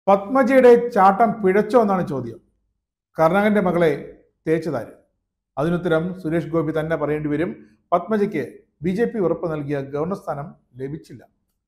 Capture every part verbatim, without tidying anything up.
പത്മജയുടെ ചാട്ടം പിഴച്ചോ എന്നാണ് ചോദ്യം. കരുണാകരന്റെ മകളെ തേച്ചതാര്? അതിനുത്തരം സുരേഷ് ഗോപി തന്നെ പറയേണ്ടി വരും. പത്മജയ്ക്ക് ബി ജെ പി ഉറപ്പ് നൽകിയ ഗവർണർ സ്ഥാനം ലഭിച്ചില്ല.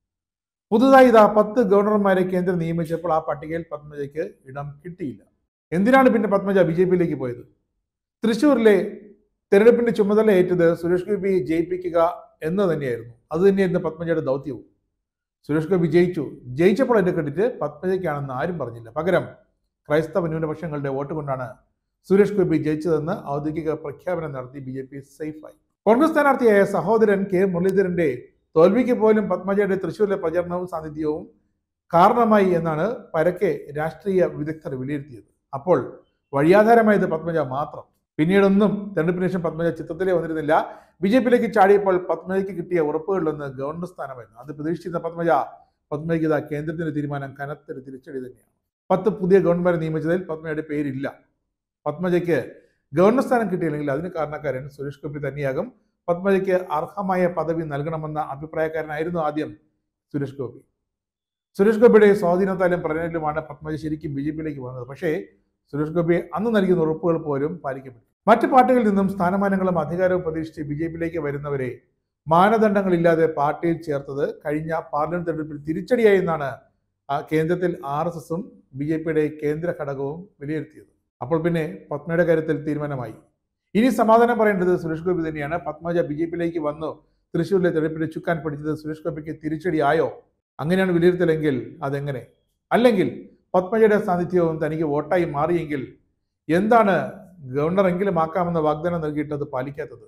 പുതുതായി ഇതാ പത്ത് ഗവർണർമാരെ കേന്ദ്രം നിയമിച്ചപ്പോൾ ആ പട്ടികയിൽ പത്മജയ്ക്ക് ഇടം കിട്ടിയില്ല. എന്തിനാണ് പിന്നെ പത്മജ ബി ജെ പിയിലേക്ക് പോയത്? തൃശ്ശൂരിലെ തെരഞ്ഞെടുപ്പിന്റെ ചുമതല ഏറ്റത് സുരേഷ് ഗോപി ജയിപ്പിക്കുക എന്ന് തന്നെയായിരുന്നു. അത് തന്നെയായിരുന്നു പത്മജയുടെ ദൗത്യവും. സുരേഷ് ഗോപി ജയിച്ചു. ജയിച്ചപ്പോൾ അതിന്റെ ക്രെഡിറ്റ് പത്മജയ്ക്കാണെന്ന് ആരും പറഞ്ഞില്ല. പകരം ക്രൈസ്തവ ന്യൂനപക്ഷങ്ങളുടെ വോട്ട് കൊണ്ടാണ് സുരേഷ് ഗോപി ജയിച്ചതെന്ന് ഔദ്യോഗിക പ്രഖ്യാപനം നടത്തി ബി ജെ പി സേഫായി. കോൺഗ്രസ് സ്ഥാനാർത്ഥിയായ സഹോദരൻ കെ മുരളീധരന്റെ തോൽവിക്ക് പോലും പത്മജയുടെ തൃശ്ശൂരിലെ പ്രചരണവും സാന്നിധ്യവും കാരണമായി എന്നാണ് പരക്കെ രാഷ്ട്രീയ വിദഗ്ധർ വിലയിരുത്തിയത്. അപ്പോൾ വഴിയാധാരമായത് പത്മജ മാത്രം. പിന്നീടൊന്നും തെരഞ്ഞെടുപ്പിന് ശേഷം പത്മജ ചിത്രത്തിലേ വന്നിരുന്നില്ല. ബി ജെ പിയിലേക്ക് ചാടിയപ്പോൾ പത്മജയ്ക്ക് കിട്ടിയ ഉറപ്പുകളിലൊന്ന് ഗവർണർ സ്ഥാനമായിരുന്നു. അത് പ്രതീക്ഷിച്ചിരുന്ന പത്മജ പത്മജയ്ക്ക് ഇതാ കേന്ദ്രത്തിന്റെ തീരുമാനം കനത്തൊരു തിരിച്ചടി തന്നെയാണ്. പത്ത് പുതിയ ഗവൺമെന്റ് നിയമിച്ചതിൽ പത്മജയുടെ പേരില്ല. പത്മജയ്ക്ക് ഗവർണർ സ്ഥാനം കിട്ടിയില്ലെങ്കിൽ അതിന് കാരണക്കാരൻ സുരേഷ് ഗോപി തന്നെയാകും. പത്മജയ്ക്ക് അർഹമായ പദവി നൽകണമെന്ന അഭിപ്രായക്കാരനായിരുന്നു ആദ്യം സുരേഷ് ഗോപി. സുരേഷ് ഗോപിയുടെ സ്വാധീനത്താലും പ്രചരണത്തിലുമാണ് പത്മജ ശരിക്കും ബി ജെ പിയിലേക്ക് വന്നത്. പക്ഷേ സുരേഷ് ഗോപി അന്ന് നൽകുന്ന ഉറപ്പുകൾ പോലും പാലിക്കപ്പെട്ടു. മറ്റ് പാർട്ടികളിൽ നിന്നും സ്ഥാനമാനങ്ങളും അധികാരവും പ്രതീക്ഷിച്ച് ബി ജെ പിയിലേക്ക് വരുന്നവരെ മാനദണ്ഡങ്ങളില്ലാതെ പാർട്ടിയിൽ ചേർത്തത് കഴിഞ്ഞ പാർലമെന്റ് തെരഞ്ഞെടുപ്പിൽ തിരിച്ചടിയായി എന്നാണ് കേന്ദ്രത്തിൽ ആർ എസ് എസും ബി ജെ പിയുടെ കേന്ദ്ര ഘടകവും വിലയിരുത്തിയത്. അപ്പോൾ പിന്നെ പത്മയുടെ കാര്യത്തിൽ തീരുമാനമായി. ഇനി സമാധാനം പറയേണ്ടത് സുരേഷ് ഗോപി തന്നെയാണ്. പത്മജ ബി ജെ പിയിലേക്ക് വന്നു തൃശ്ശൂരിലെ തെരഞ്ഞെടുപ്പിൽ ചുക്കാൻ പിടിച്ചത് സുരേഷ് ഗോപിക്ക് തിരിച്ചടിയായോ? അങ്ങനെയാണ് വിലയിരുത്തലെങ്കിൽ അതെങ്ങനെ? അല്ലെങ്കിൽ പത്മജയുടെ സാന്നിധ്യവും തനിക്ക് വോട്ടായി മാറിയെങ്കിൽ എന്താണ് ഗവർണർ എങ്കിലും ആക്കാമെന്ന വാഗ്ദാനം നൽകിയിട്ടത് പാലിക്കാത്തത്?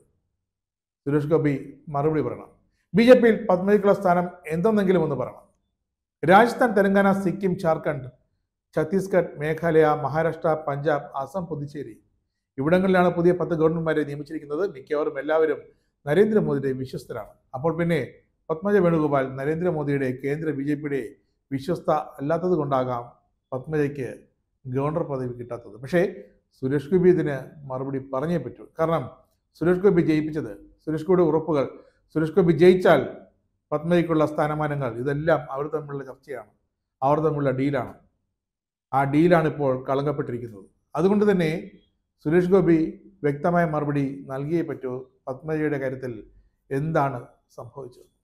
സുരേഷ് ഗോപി മറുപടി പറയണം. ബി ജെ പിയിൽ പത്മജയ്ക്കുള്ള സ്ഥാനം എന്തെന്നെങ്കിലും ഒന്ന് പറയണം. രാജസ്ഥാൻ, തെലങ്കാന, സിക്കിം, ജാർഖണ്ഡ്, ഛത്തീസ്ഗഡ്, മേഘാലയ, മഹാരാഷ്ട്ര, പഞ്ചാബ്, അസം, പുതുച്ചേരി ഇവിടങ്ങളിലാണ് പുതിയ പത്ത് ഗവർണർമാരെ നിയമിച്ചിരിക്കുന്നത്. മിക്കവാറും എല്ലാവരും നരേന്ദ്രമോദിയുടെ വിശ്വസ്തരാണ്. അപ്പോൾ പിന്നെ പത്മജ വേണുഗോപാൽ നരേന്ദ്രമോദിയുടെ കേന്ദ്ര ബി ജെ പിയുടെ വിശ്വസ്ത അല്ലാത്തത് കൊണ്ടാകാം പത്മജയ്ക്ക് ഗവർണർ പദവി കിട്ടാത്തത്. പക്ഷേ സുരേഷ് ഗോപി ഇതിന് മറുപടി പറഞ്ഞേ പറ്റൂ. കാരണം സുരേഷ് ഗോപി ജയിപ്പിച്ചത്, സുരേഷ് ഗോപിയുടെ ഉറപ്പുകൾ, സുരേഷ് ഗോപി ജയിച്ചാൽ പത്മജയ്ക്കുള്ള സ്ഥാനമാനങ്ങൾ ഇതെല്ലാം അവർ തമ്മിലുള്ള ചർച്ചയാണ്, അവർ തമ്മിലുള്ള ഡീലാണ്. ആ ഡീലാണ് ഇപ്പോൾ കളങ്കപ്പെട്ടിരിക്കുന്നത്. അതുകൊണ്ട് തന്നെ സുരേഷ് ഗോപി വ്യക്തമായ മറുപടി നൽകിയേ പറ്റൂ പത്മജയുടെ കാര്യത്തിൽ എന്താണ് സംഭവിച്ചത്.